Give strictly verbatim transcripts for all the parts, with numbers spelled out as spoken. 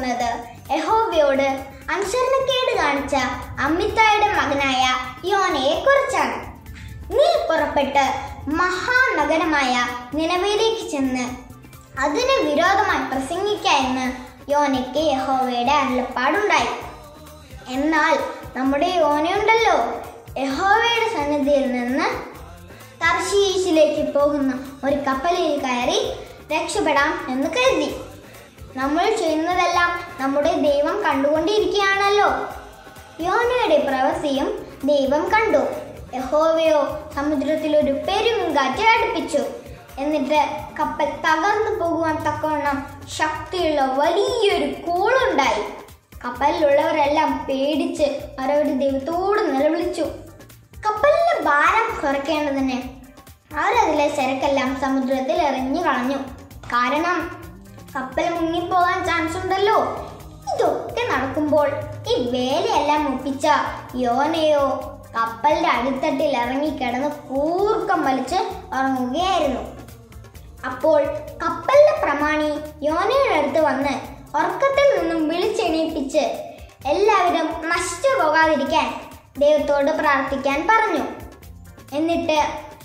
പോകുന്നത് യഹോവയോട് അനുസരണക്കേട് കാണിച്ച അമിത്തായുടെ മകനായ യോനയെ കുറിച്ചാണ്. നീ പുറപ്പെട്ട് മഹാനഗരമായ നിനവയിലേക്ക് ചെന്ന് അതിന് വിരോധമായി പ്രസംഗിക്ക എന്ന് യോനയ്ക്ക് യഹോവയുടെ അരുളപ്പാടുണ്ടായി. എന്നാൽ നമ്മുടെ യോനയുണ്ടല്ലോ, യഹോവയുടെ സന്നിധിയിൽ നിന്ന് തർശീശിലേക്ക് പോകുന്ന ഒരു കപ്പലിൽ കയറി രക്ഷപ്പെടാം എന്ന് കരുതി. നമ്മൾ ചെയ്യുന്നതെല്ലാം നമ്മുടെ ദൈവം കണ്ടുകൊണ്ടിരിക്കുകയാണല്ലോ. യോനയുടെ പ്രവൃത്തിയും ദൈവം കണ്ടു. യഹോവയോ സമുദ്രത്തിൽ ഒരു പെരുങ്കാറ്റ് അടുപ്പിച്ചു. എന്നിട്ട് കപ്പൽ തകർന്നു പോകുവാൻ തക്കവണ്ണം ശക്തിയുള്ള വലിയൊരു കോളുണ്ടായി. കപ്പലിലുള്ളവരെല്ലാം പേടിച്ച് അവരവരുടെ ദൈവത്തോട് നിലവിളിച്ചു. കപ്പലിന്റെ ഭാരം കുറയ്ക്കേണ്ടതിന് അവരതിലെ ചരക്കെല്ലാം സമുദ്രത്തിൽ എറിഞ്ഞു കളഞ്ഞു. കാരണം കപ്പൽ മുങ്ങിപ്പോകാൻ ചാൻസ് ഉണ്ടല്ലോ. ഇതൊക്കെ നടക്കുമ്പോൾ ഈ വേലയെല്ലാം ഒപ്പിച്ച യോനയോ കപ്പലിന്റെ അടിത്തട്ടിൽ ഇറങ്ങിക്കിടന്ന് കൂർക്കം വലിച്ച് ഉറങ്ങുകയായിരുന്നു. അപ്പോൾ കപ്പലിലെ പ്രമാണി യോനയുടെ അടുത്ത് വന്ന് ഉറക്കത്തിൽ നിന്നും വിളിച്ചെണീപ്പിച്ച് എല്ലാവരും നശിച്ചു പോകാതിരിക്കാൻ ദൈവത്തോട് പ്രാർത്ഥിക്കാൻ പറഞ്ഞു. എന്നിട്ട്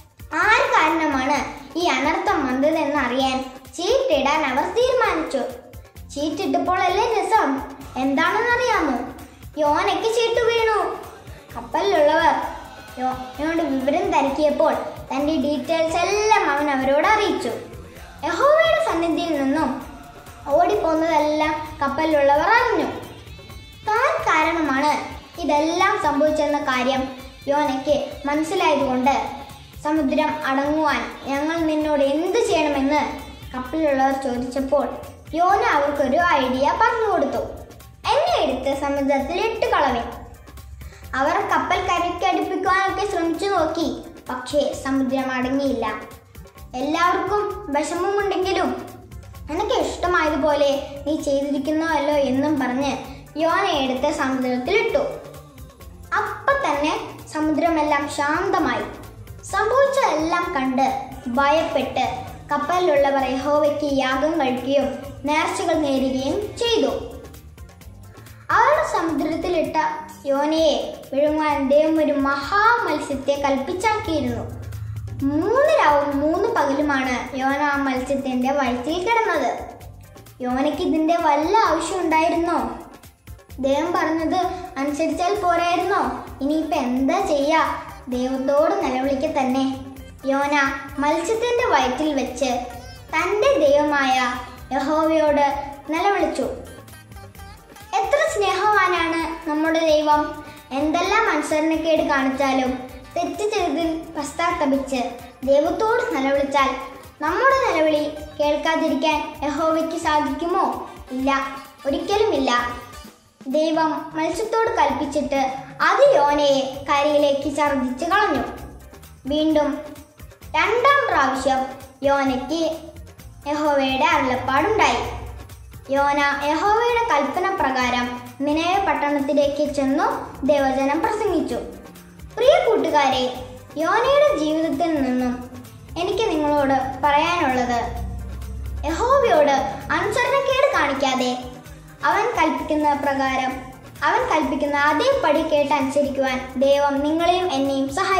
ആര് കാരണമാണ് ഈ അനർത്ഥം വന്നതെന്ന് അറിയാൻ ചീട്ടിടാൻ അവർ തീരുമാനിച്ചു. ചീട്ടിട്ടപ്പോൾ അല്ലേ രസം. എന്താണെന്നറിയാമോ? യോനയ്ക്ക് ചീട്ട് വീണു. കപ്പലിലുള്ളവർ യോനയോട് വിവരം തിരക്കിയപ്പോൾ തന്റെ ഡീറ്റെയിൽസ് എല്ലാം അവൻ അവരോട് അറിയിച്ചു. യഹോവയുടെ സന്നിധിയിൽ നിന്നും ഓടിപ്പോന്നതെല്ലാം കപ്പലിലുള്ളവർ അറിഞ്ഞു. താൻ കാരണമാണ് ഇതെല്ലാം സംഭവിച്ചെന്ന കാര്യം യോനയ്ക്ക് മനസ്സിലായതുകൊണ്ട് സമുദ്രം അടങ്ങുവാൻ ഞങ്ങൾ നിന്നോട് എന്ത് ചെയ്യണമെന്ന് കപ്പലിലുള്ളവർ ചോദിച്ചപ്പോൾ യോന അവർക്കൊരു ഐഡിയ പറഞ്ഞു കൊടുത്തു. എന്നെ എടുത്ത് സമുദ്രത്തിൽ ഇട്ട് കളവിൻ. അവർ കപ്പൽ കരയ്ക്കടുപ്പിക്കുവാനൊക്കെ ശ്രമിച്ചു നോക്കി. പക്ഷേ സമുദ്രം അടങ്ങിയില്ല. എല്ലാവർക്കും വിഷമമുണ്ടെങ്കിലും എനിക്ക് ഇഷ്ടമായതുപോലെ നീ ചെയ്തിരിക്കുന്നുവല്ലോ എന്നും പറഞ്ഞ് യോനയെ എടുത്ത് സമുദ്രത്തിലിട്ടു. അപ്പൊ തന്നെ സമുദ്രമെല്ലാം ശാന്തമായി. സംഭവിച്ചതെല്ലാം കണ്ട് ഭയപ്പെട്ട് കപ്പലിലുള്ളവർ യഹോവയ്ക്ക് യാഗം കഴിക്കുകയും നേർച്ചകൾ നേരുകയും ചെയ്തു. അവരുടെ സമുദ്രത്തിലിട്ട യോനയെ വിഴുങ്ങാൻ ദൈവം ഒരു മഹാമത്സ്യത്തെ കൽപ്പിച്ചാക്കിയിരുന്നു. മൂന്ന് രാവും മൂന്ന് പകലുമാണ് യോന ആ മത്സ്യത്തിന്റെ വയറ്റിൽ കിടന്നത്. യോനയ്ക്ക് ഇതിന്റെ വല്ല ആവശ്യം ഉണ്ടായിരുന്നോ? ദൈവം പറഞ്ഞത് അനുസരിച്ചാൽ പോരായിരുന്നോ? ഇനിയിപ്പൊ എന്താ ചെയ്യാ? ദൈവത്തോട് നിലവിളിക്ക തന്നെ. യോന മത്സ്യത്തിന്റെ വയറ്റിൽ വെച്ച് തന്റെ ദൈവമായ യഹോവയോട് നിലവിളിച്ചു. എത്ര സ്നേഹവാനാണ് നമ്മുടെ ദൈവം! എന്തെല്ലാം അനുസരണക്കേട് കാണിച്ചാലും തെറ്റ് ചെയ്തിൽ പശ്ചാത്തപിച്ച് ദൈവത്തോട് നിലവിളിച്ചാൽ നമ്മുടെ നിലവിളി കേൾക്കാതിരിക്കാൻ യഹോവയ്ക്ക് സാധിക്കുമോ? ഇല്ല, ഒരിക്കലുമില്ല. ദൈവം മത്സ്യത്തോട് കൽപ്പിച്ചിട്ട് അത് യോനയെ കരയിലേക്ക് ഛർദ്ദിച്ച് കളഞ്ഞു. വീണ്ടും രണ്ടാം പ്രാവശ്യം യോനയ്ക്ക് യഹോവയുടെ അരുളപ്പാടുണ്ടായി. യോന യഹോവയുടെ കൽപ്പന പ്രകാരം നിനവെ പട്ടണത്തിലേക്ക് ചെന്നു ദൈവജനം പ്രസംഗിച്ചു. പ്രിയ കൂട്ടുകാരെ, യോനയുടെ ജീവിതത്തിൽ നിന്നും എനിക്ക് നിങ്ങളോട് പറയാനുള്ളത്, യഹോവയോട് അനുസരണക്കേട് കാണിക്കാതെ അവൻ കൽപ്പിക്കുന്ന പ്രകാരം അവൻ കൽപ്പിക്കുന്ന അതേപടി കേട്ടനുസരിക്കുവാൻ ദൈവം നിങ്ങളെയും എന്നെയും സഹായിക്കും.